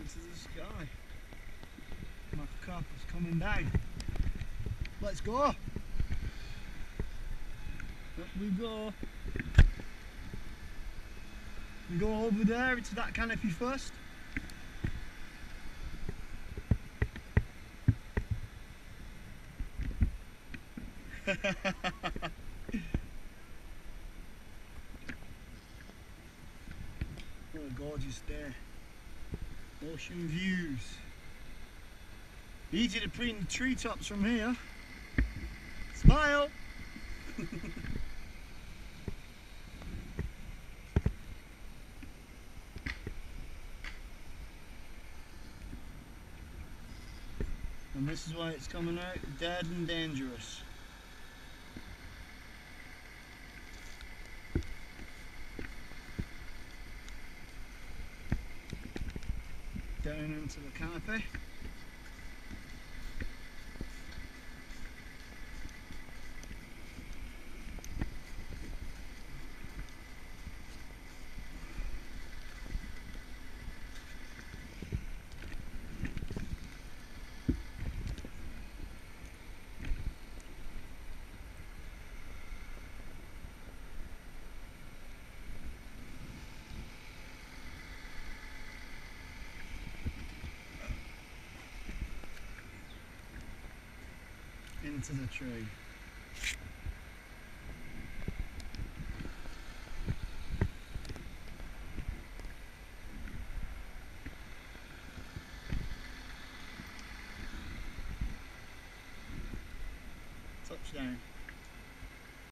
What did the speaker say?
into the sky. Macrocarpa's coming down. Let's go. Up we go. We go over there into that canopy first. What a gorgeous day. Ocean views. Easy to preen the treetops from here. Smile! And this is why it's coming out dead and dangerous. Down into the canopy. Into the tree. Touchdown.